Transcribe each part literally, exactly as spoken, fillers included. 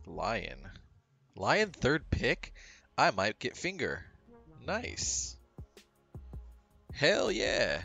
Lion. Lion third pick? I might get finger. Nice. Hell yeah.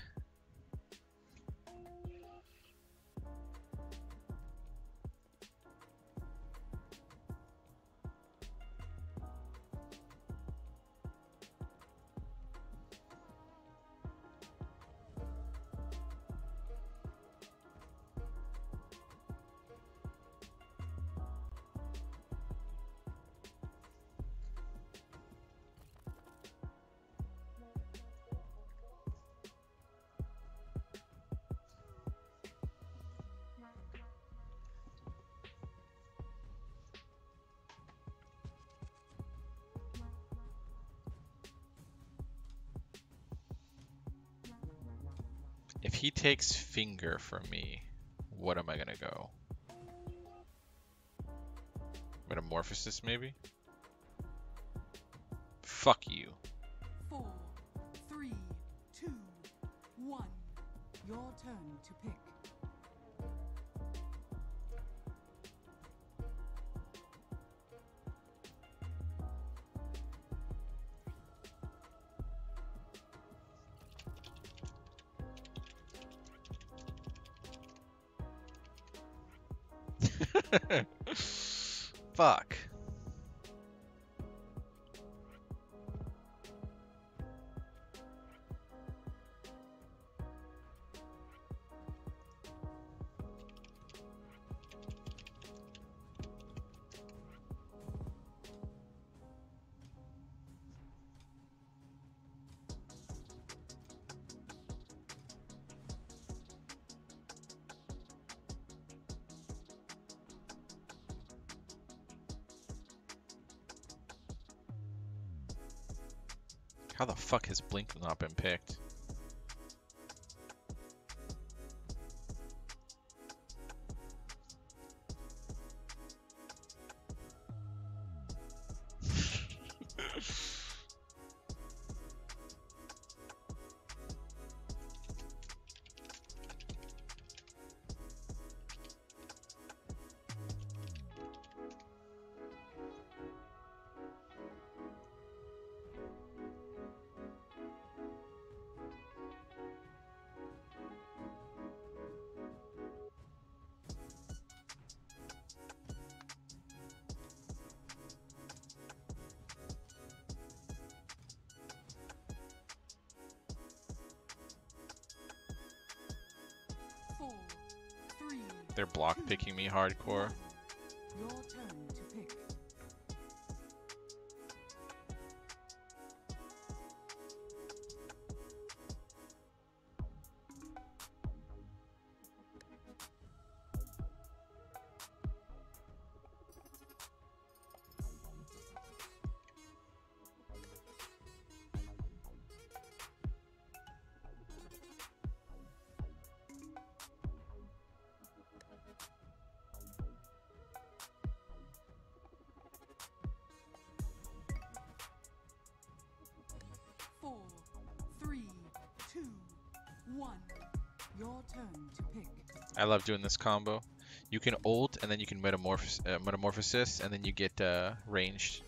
If he takes finger from me, what am I gonna go? Metamorphosis, maybe? Fuck you. Four, three, two, one. Your turn to pick. Fuck. How the fuck has Blink not been picked? Four, three, They're block picking me hardcore. your turn to pick. Four, three, two, one. Your turn to pick. I love doing this combo. You can ult and then you can metamorphos uh, metamorphosis and then you get uh, ranged.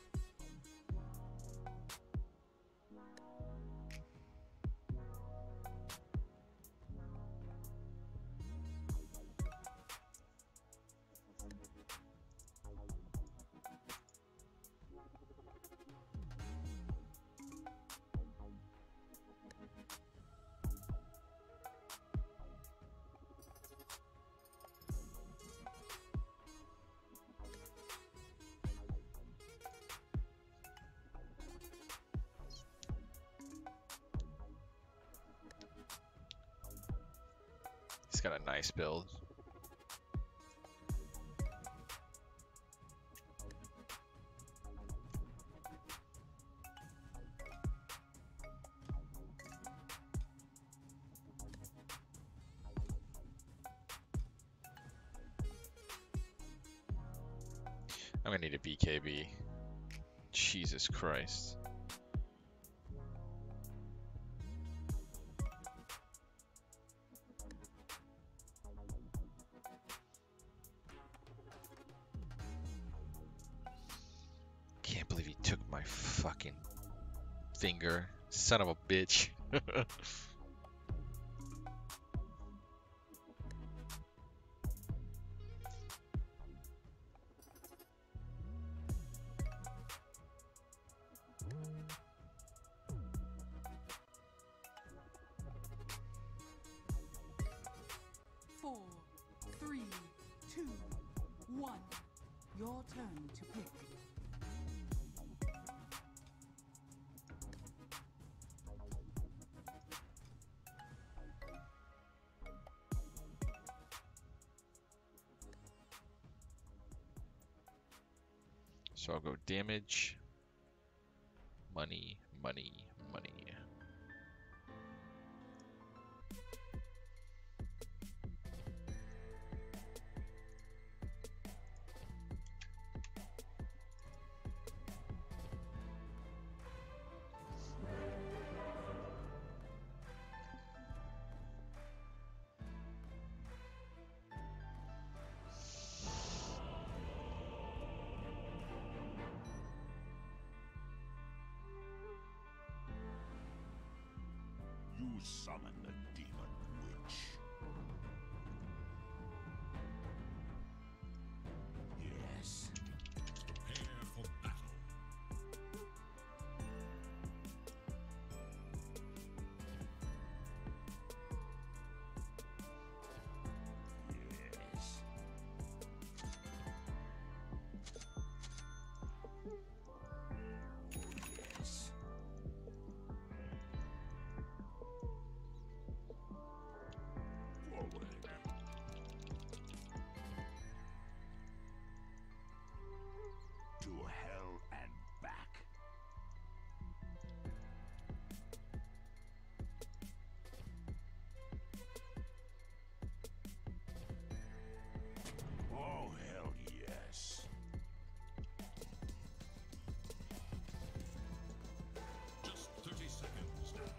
He's got a nice build. I'm gonna need a B K B. Jesus Christ. my fucking finger. Son of a bitch. Four, three, two, one. Your turn to pick. So I'll go damage, money, money, money. You summon the demon witch. Yes. Prepare for battle. Yes. Yes. Forward. To hell and back. Oh, hell yes. Just thirty seconds now.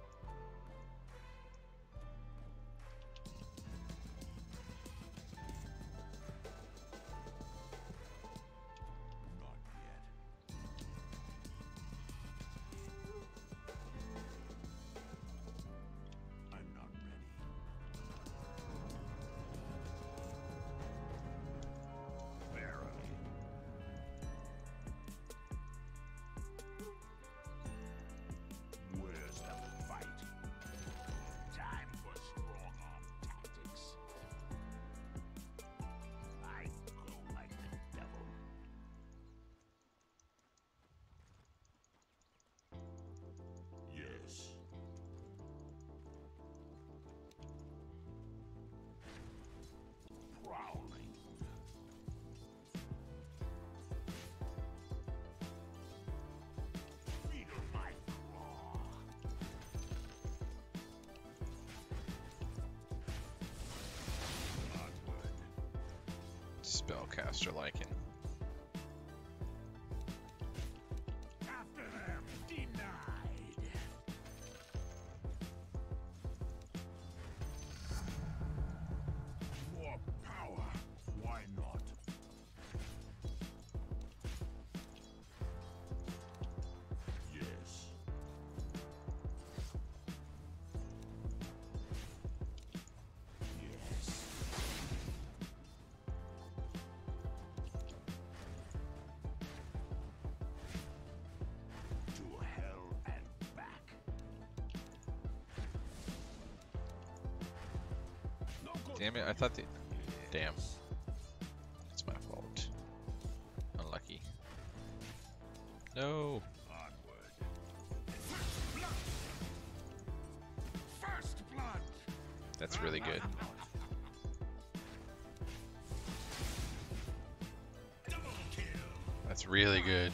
Not yet. I'm not ready. Verily. Where's the fight? Time for strong arm tactics. I go like the devil. Yes. Prowling. Feel my claw. Onward. Spellcaster Lycan. After them, denied. More power. Why not? Yes. Yes. To hell and back. No good. Damn it, I thought the... Damn. It's my fault. Unlucky. No! Onward. First blood. First blood. That's really good. Double kill. That's really good.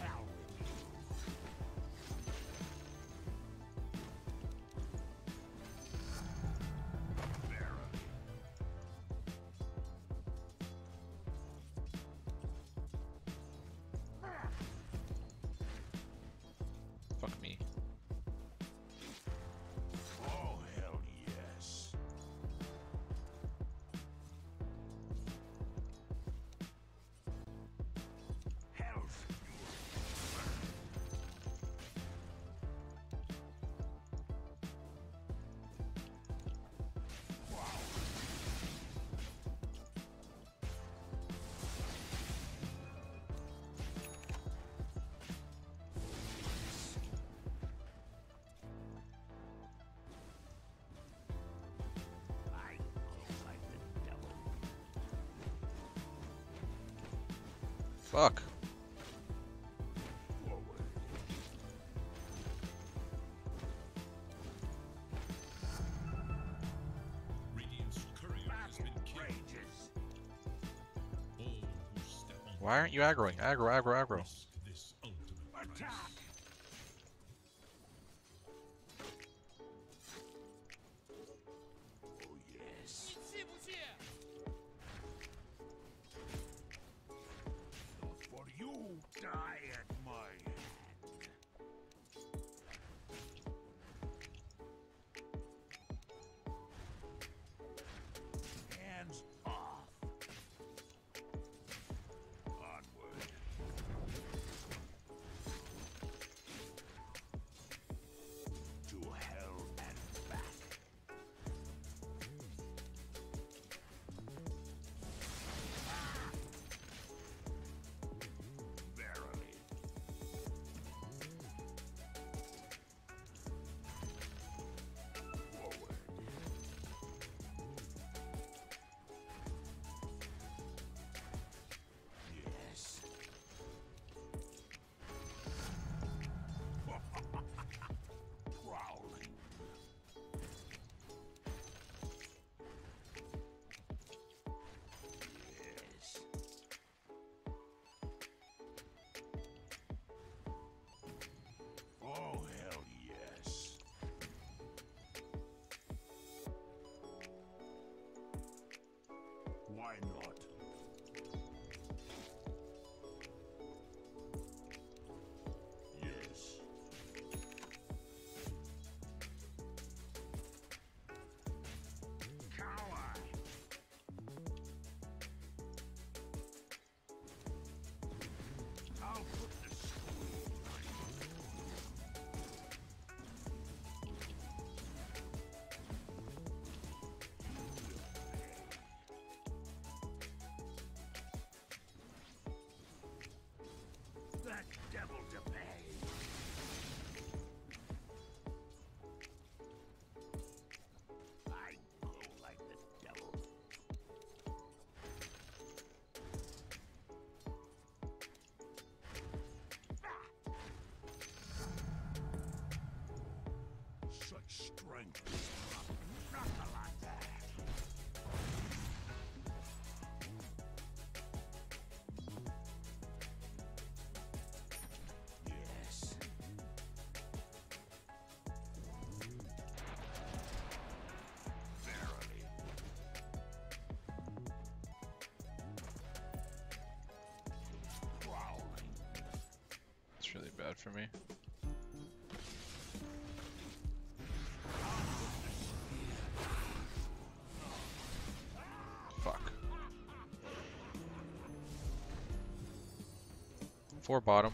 Fuck me. Oh, hell yes. Hell's fury. Fuck. Forward. Radiant's courier has been killed. Rages. All who step on Why aren't you aggroing? Aggro, aggro, aggro. risk this ultimate price. Attack. Oh yes. Not for you. Die at my hand. Hands off. Onward. To hell and back. Verily. Forward. Yes. Prowling. Yes. Oh, hell yes. Why not? Yes. Cower. I'll put the squeeze on you. That devil to pay. I go like the devil. Such strength is not like that. Yes. Verily. Prowling. It's really bad for me. Fuck. Four bottom.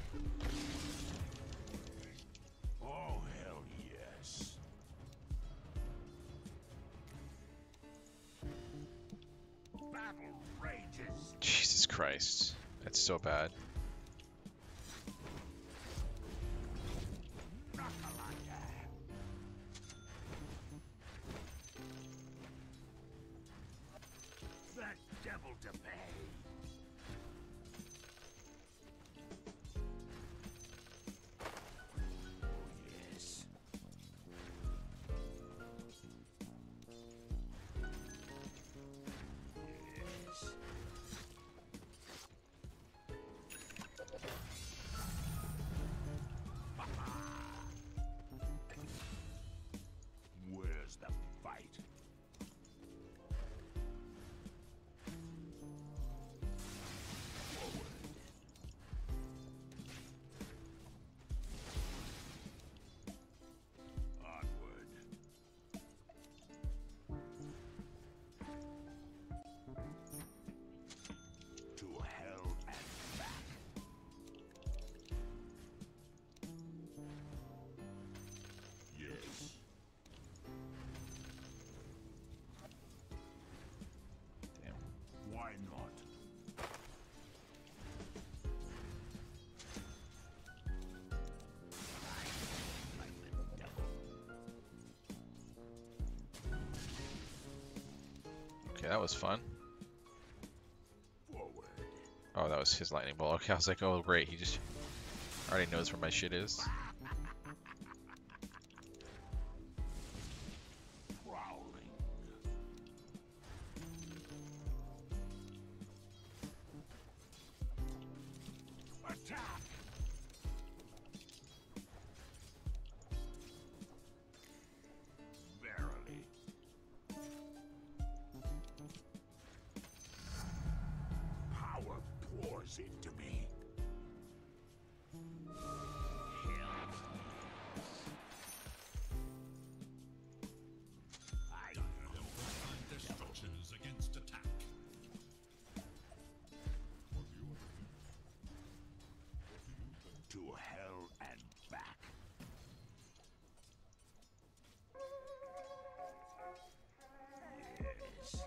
Oh, hell yes. Battle rages. Jesus Christ. That's so bad. Nakalaka. That devil to pay. Oh, yes. Yes. Where's the fight? Forward. Onward. To hell and back. Yes. Damn. Why not? Like the devil. Okay, that was fun. Forward. Oh, that was his lightning bolt. Okay, I was like, oh great, he just already knows where my shit is. Prowling. Attack! Verily. Power pours into me. I Find their structures against attack. to hell and back. Yes.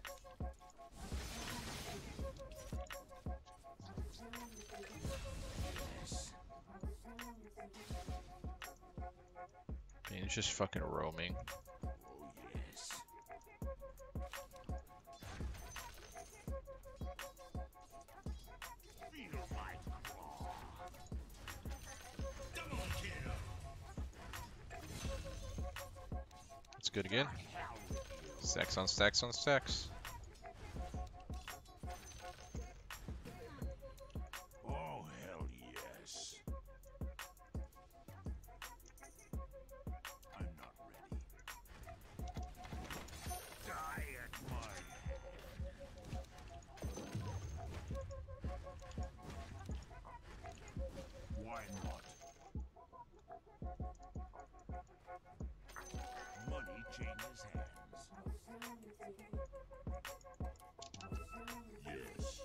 Yes. And he's just fucking roaming. Oh yes. Feel my claw. Double kill. That's good again. Hell with you. Stacks on stacks on stacks. Oh hell yes. I'm not ready. Die at my hand. Why not? Money changes hands. Yes.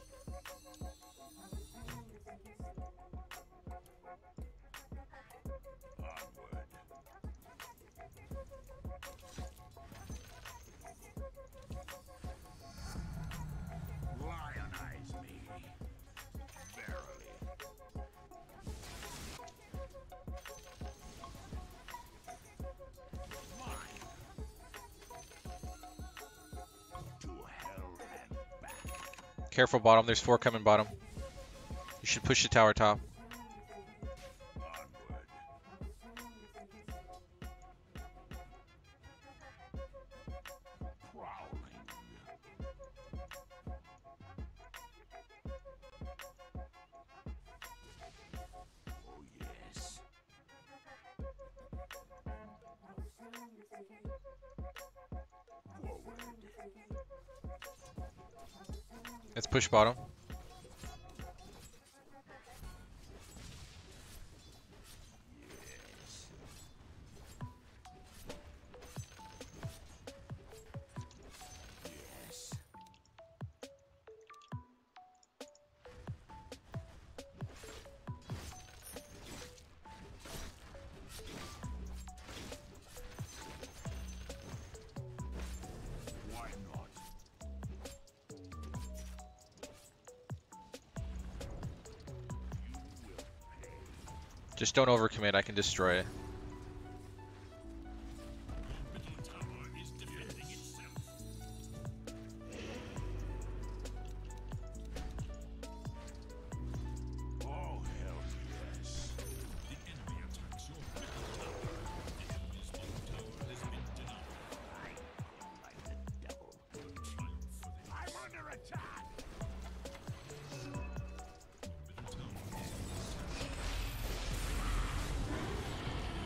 Onward. Lionize me. Verily. Mine. To hell and back. Careful bottom, there's four coming bottom. You should push the tower top. Onward. Prowling. Oh yes. Forward. Let's push bottom. Yes. Yes. Why not? You will pay. Just don't overcommit, I can destroy it. Middle tower is defending itself. Oh hell yes. The enemy attacks your middle tower. The enemy's middle tower has been denied. Like the devil. Triumph for the I'm under attack. middle tower.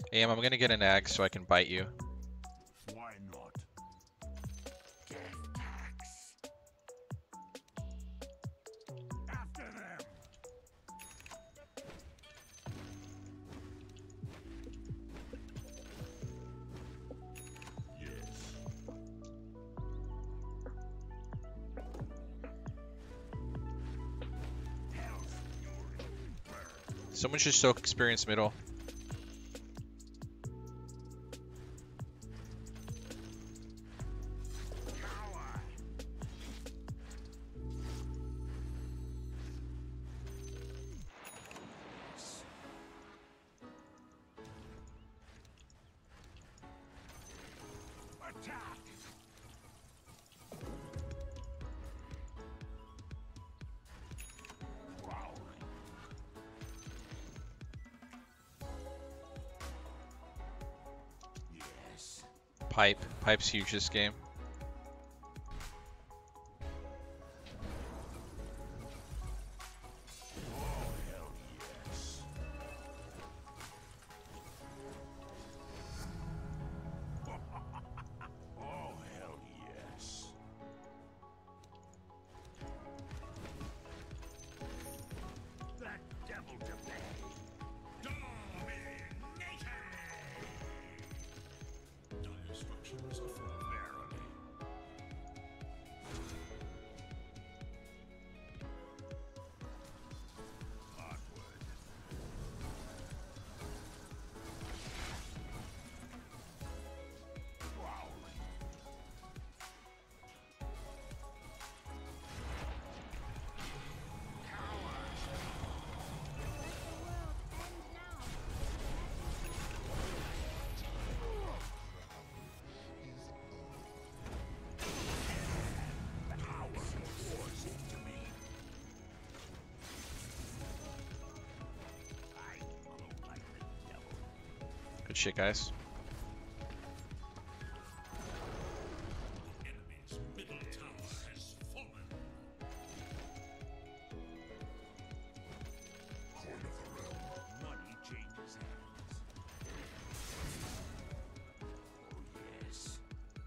Am, I'm gonna get an axe so I can bite you. Why not? Death tax. After them. Yes. Hell's fury. Burn. Someone should soak experience middle. Power. Attack. Prowling. Yes. Pipe. Pipe's huge this game. Oh, hell yes. Oh, hell yes. That devil to bay. Domination! Dire structures are falling. Verily. Onward. Prowling. Power pours into me. I glow like the devil. Good shit, guys. The enemy's middle tower has fallen. Coin of the realm. Money changes hands. Oh, yes.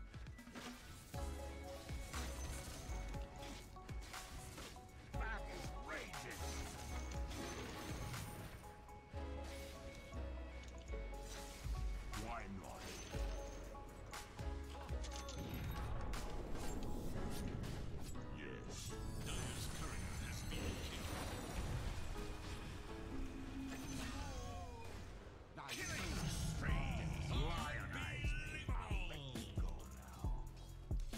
Battle rages. Why not? Yes. Dire's courier has been killed. Killing spree. Lionize me. I'll let you go now.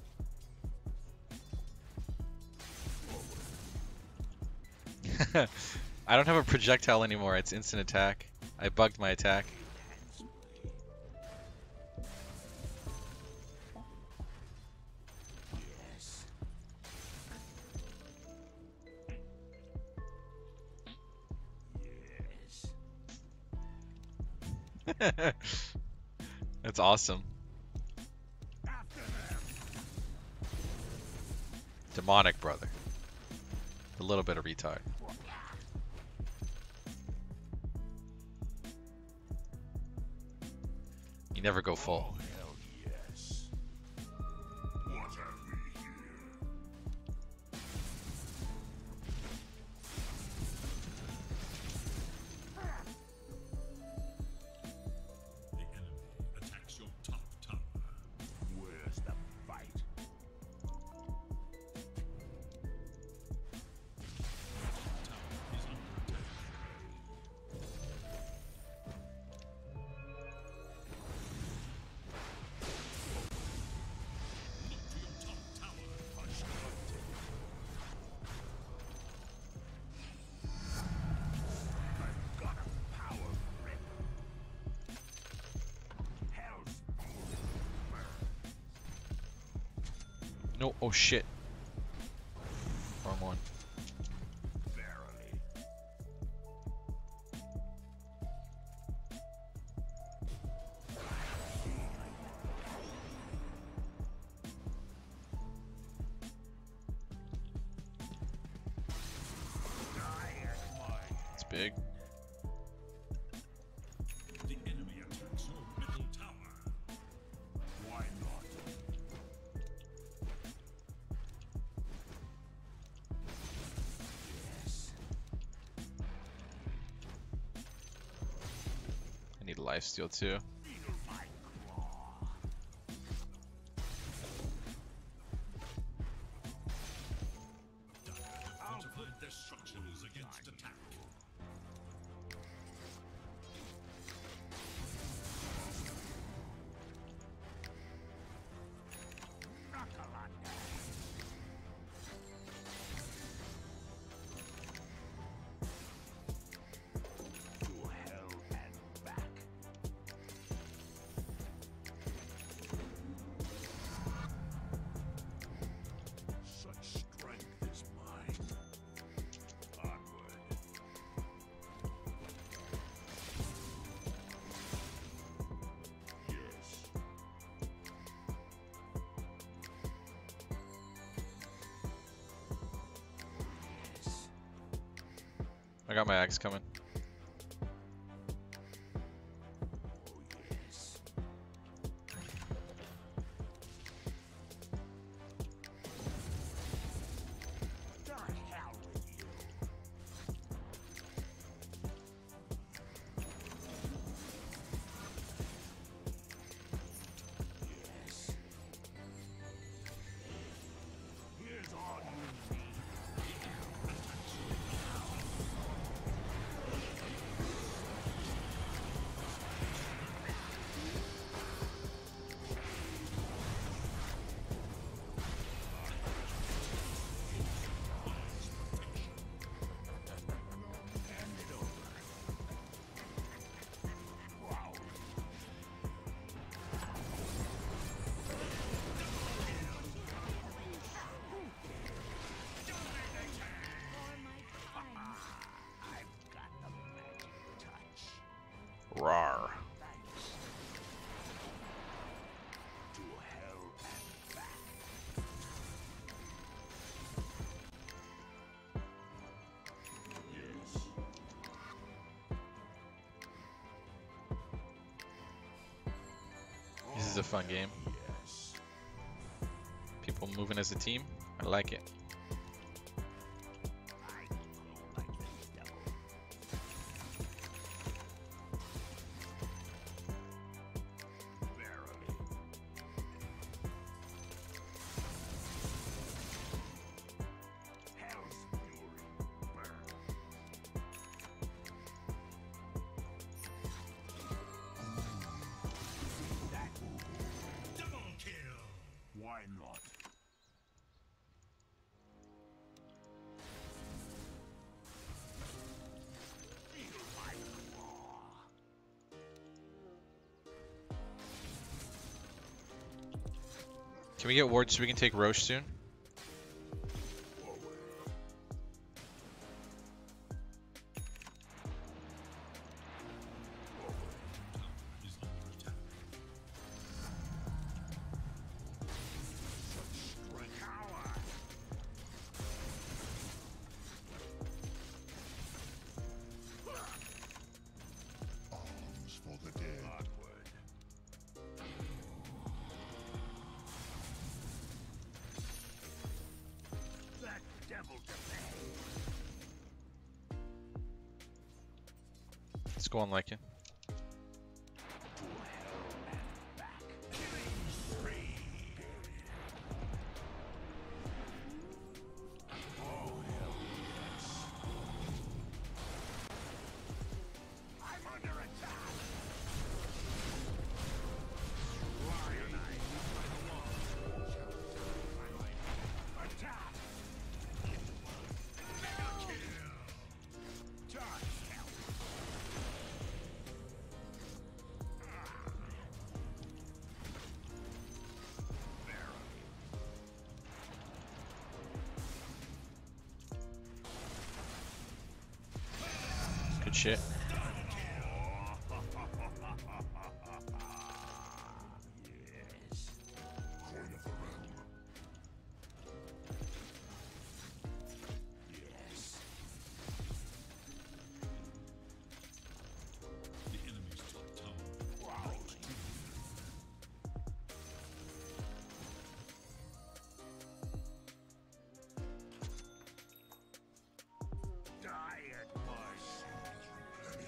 I don't have a projectile anymore. It's instant attack. I bugged my attack. Yes. Yes. That's awesome. After them. Demonic brother. A little bit of retard. You never go full. Oh, hell yes. What have we here? The enemy attacks your top tower. Where's the fight? Tower is under attack. Look to your top tower. Constructed. I've got a power grip. Hell's fury. No. Oh shit. Wrong one. Verily. Die at my It's big. The enemy lifesteal too. Feel my claw. I'll put their structures against attack. Knuckle-under. To hell and back. Such strength is mine. Onward. Yes. Yes. I got my axe coming. Oh, yes. To hell with you. Yes. Here's all you need. Hand it over. Wow. I've got the magic touch. Rawr. Thanks. To hell and back. Yes. This is a fun game. Yes. People moving as a team. I like it. I glow like the devil. Verily. Hell's fury burn. That Double kill. why not? Feel my claw. Can we get wards so we can take Roche soon? Forward. Is under attack. Such strength. Cower. Arms for the dead. Onward. That devil to bay. Let's go on like it. To hell and back. Killing spree. Oh, hell yes. I'm under attack. Lionize. Attack. Mega kill. To hell. Good shit. Yes. Coin of the realm. Yes. The enemy's top tower. Wow. Diet mush.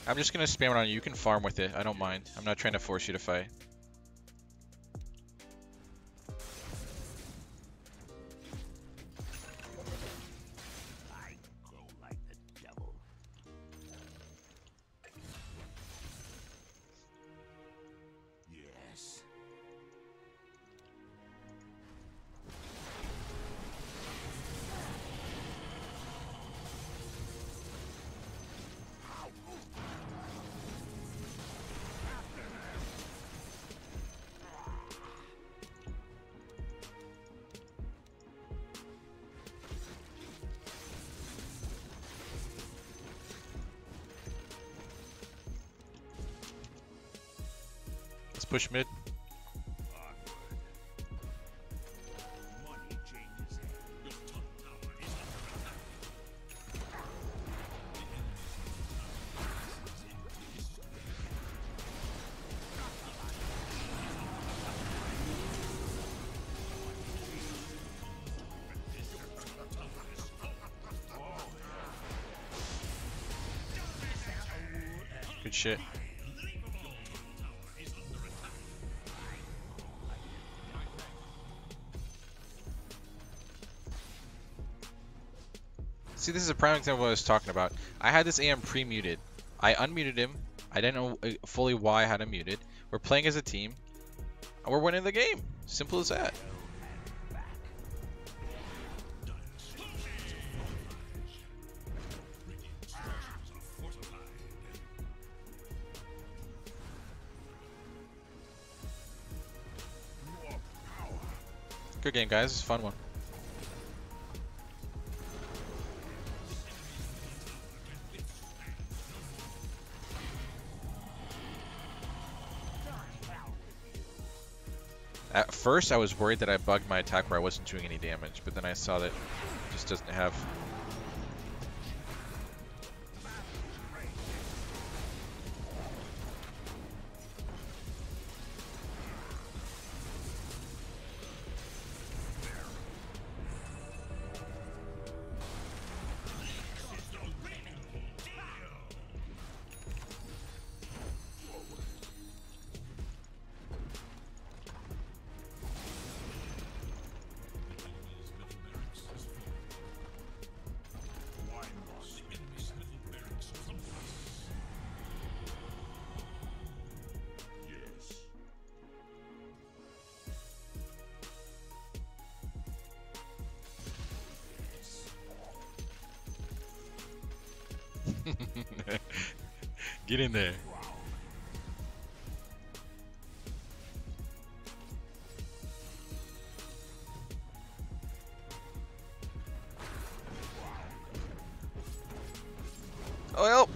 I'm just gonna spam it on you. You can farm with it. I don't mind. I'm not trying to force you to fight. I go like the devil. Yes. Let's push mid. Onward. Money changes hands. Your top tower is under attack. Good shit. See, this is a prime example of what I was talking about. I had this A M pre-muted. I unmuted him. I didn't know uh, fully why I had him muted. We're playing as a team. And we're winning the game. Simple as that. Good game, guys. It's a fun one. At first, I was worried that I bugged my attack where I wasn't doing any damage, but then I saw that it just doesn't have... Get in there. Oh, help!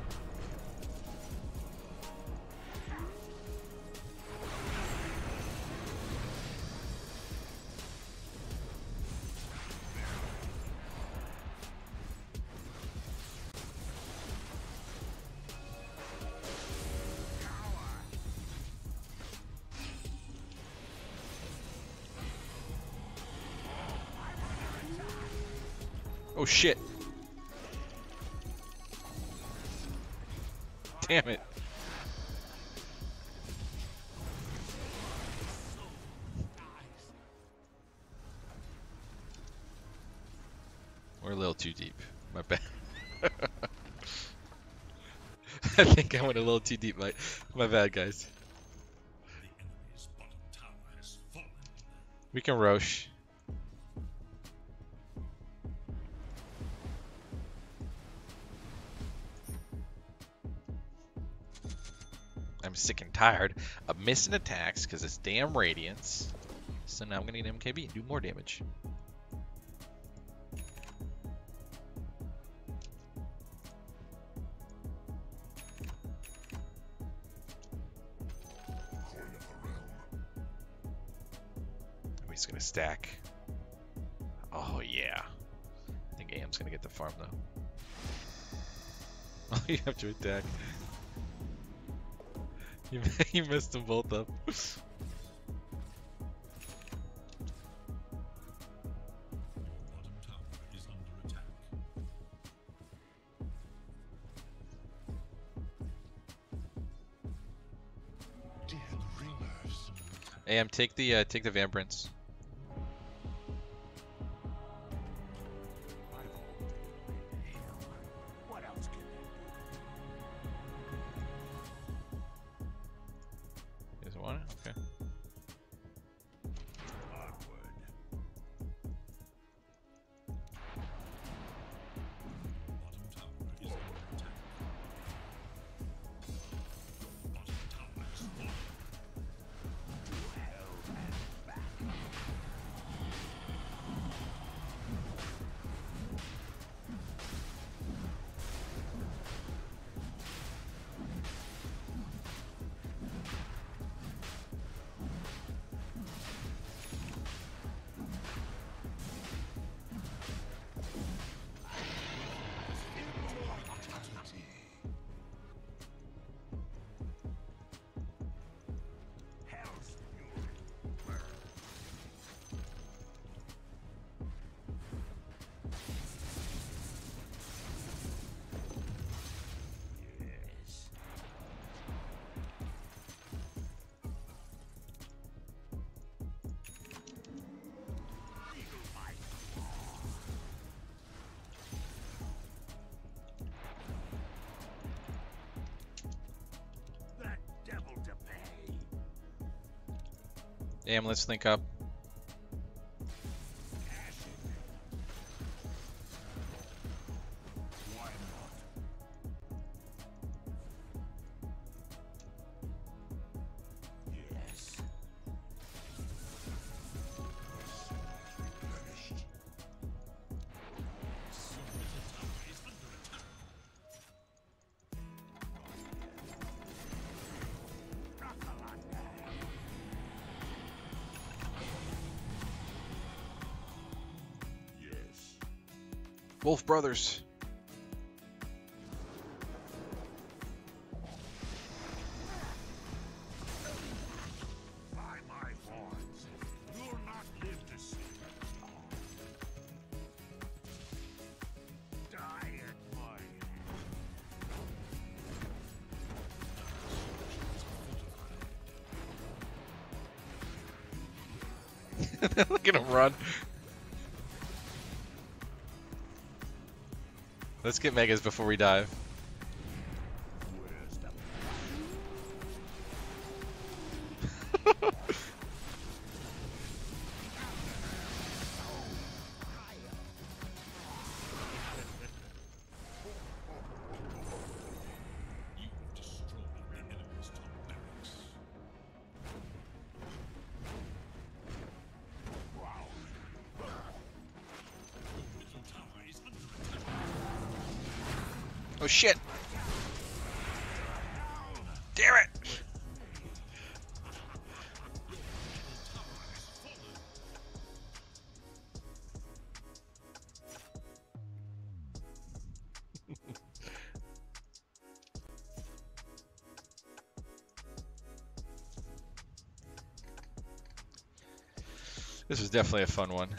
Oh shit. Damn it. We're a little too deep. My bad. I think I went a little too deep. My, my bad, guys. The enemy's bottom tower has fallen. We can Roche. I'm sick and tired of missing attacks because it's damn Radiance. So now I'm gonna get M K B and do more damage. He's gonna stack. Oh yeah. I think A M's gonna get the farm though. Oh, you have to attack. You, you messed them both up. Bottom tower is under attack. A M, take the uh, take the Vambrance. What else can they do? Is it one? Okay. Onward. Bottom tower is under attack. Bottom tower is falling. Hell's fury. Yes. Eagle Eye That devil to pay. A M, let's link up. Why not? Yes. Replenished. Your middle tower is under attack. Yes. Wolf Brothers. By my horns, you'll not live to see it. Die at my Look at him run. Let's get Megas before we dive. Where's the You have destroyed the enemy's top barracks. Your middle tower is under attack. Oh shit! Damn it! This was definitely a fun one.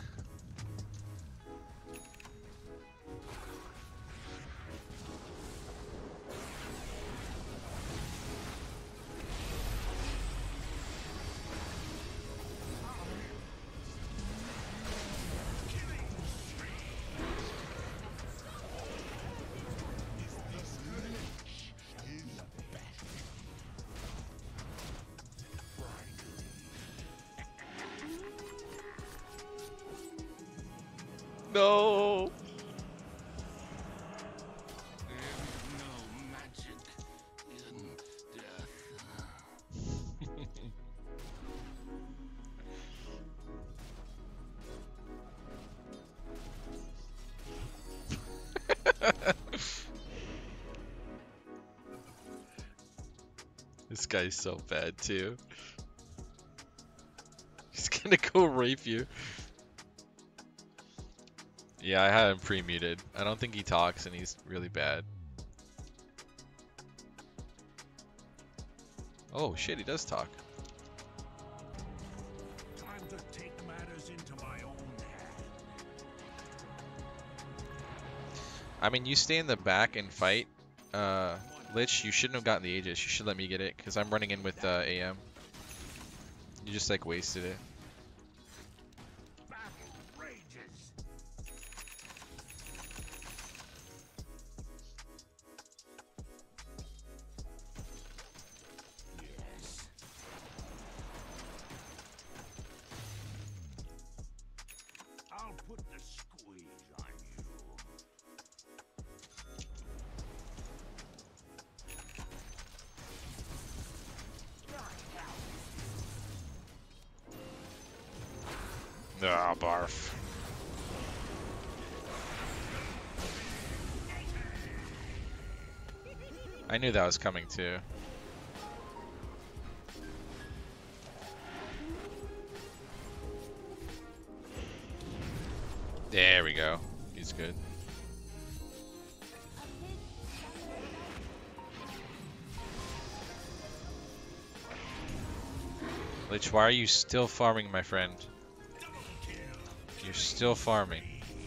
No! no magic in death. This guy's so bad too. He's gonna go rape you. Yeah, I had him pre-muted. I don't think he talks and he's really bad. Oh shit, he does talk. Time to take matters into my own hand. I mean, you stay in the back and fight. Uh, Lich, you shouldn't have gotten the Aegis. You should let me get it, because I'm running in with uh, A M. You just like wasted it. Battle rages. Yes. I'll put the squeeze on you. Ah, barf. I knew that was coming too. There we go. He's good. Lich, why are you still farming, my friend? You're still farming.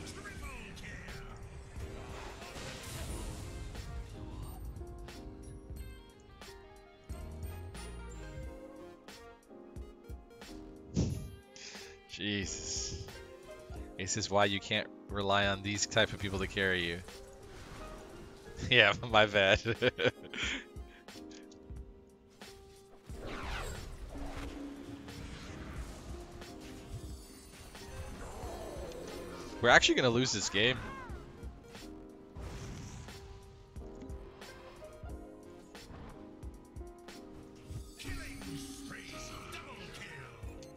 Jesus. This is why you can't rely on these type of people to carry you. Yeah, my bad. We're actually gonna lose this game. Killing spree. Double kill.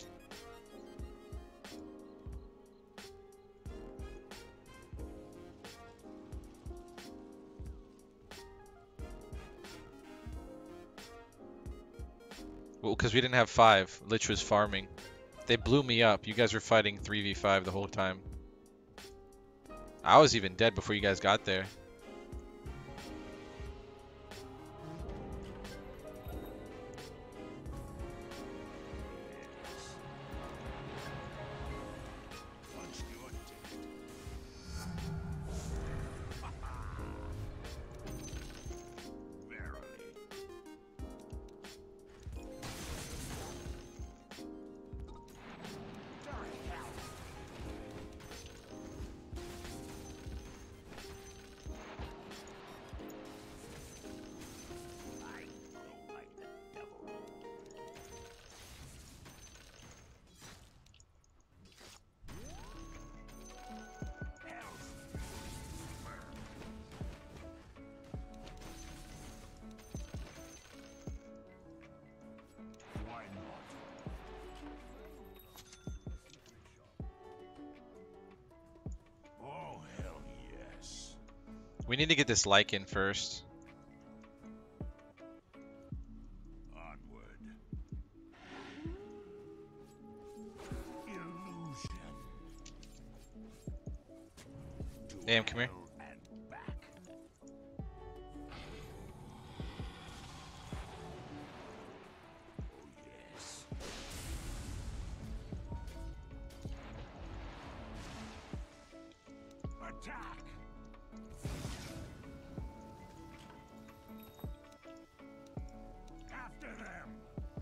Well, because we didn't have five. Lich was farming. They blew me up. You guys were fighting three v five the whole time. I was even dead before you guys got there. Punch your ticket. Verily. Dark hell. I glow like the devil. Health. Why not? Oh, hell yes. We need to get this Lycan first. Onward. Illusion. To Damn, come here. hell and back. Oh, yes. Attack! After them!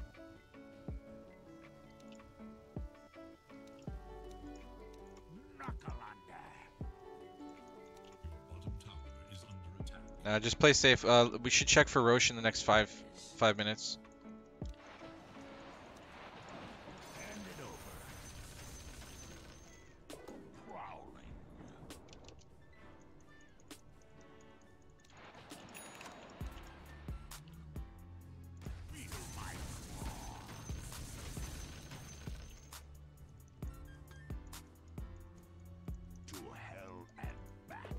Knuckle under! Bottom tower is under attack. Uh, just play safe. Uh, we should check for Roche in the next five five minutes. Hand it over. Prowling. Feel my claw. To hell and back.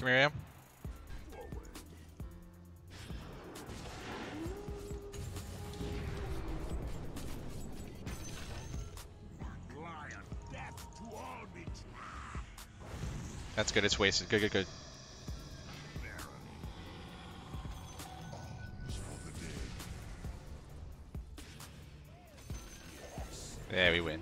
Come here, Am. Lion, death to all be That's good. It's wasted. Good, good, good. Arms for the dead. There we win.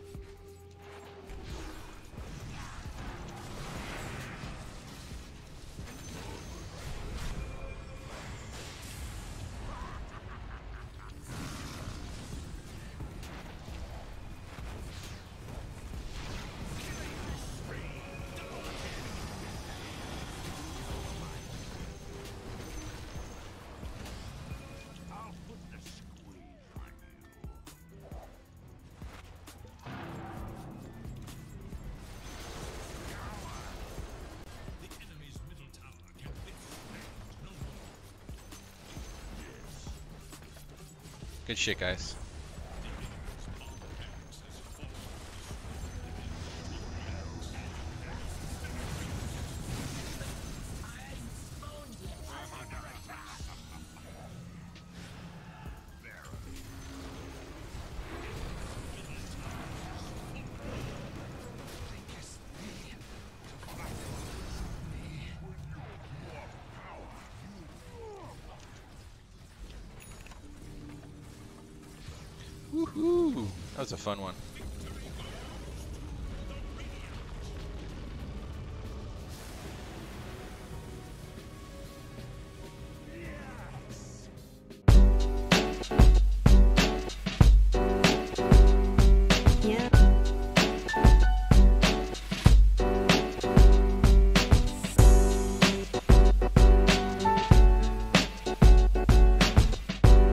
I'll put the squeeze on you. The enemy's middle tower can withstand no more. Good shit, guys. Woohoo! That was a fun one.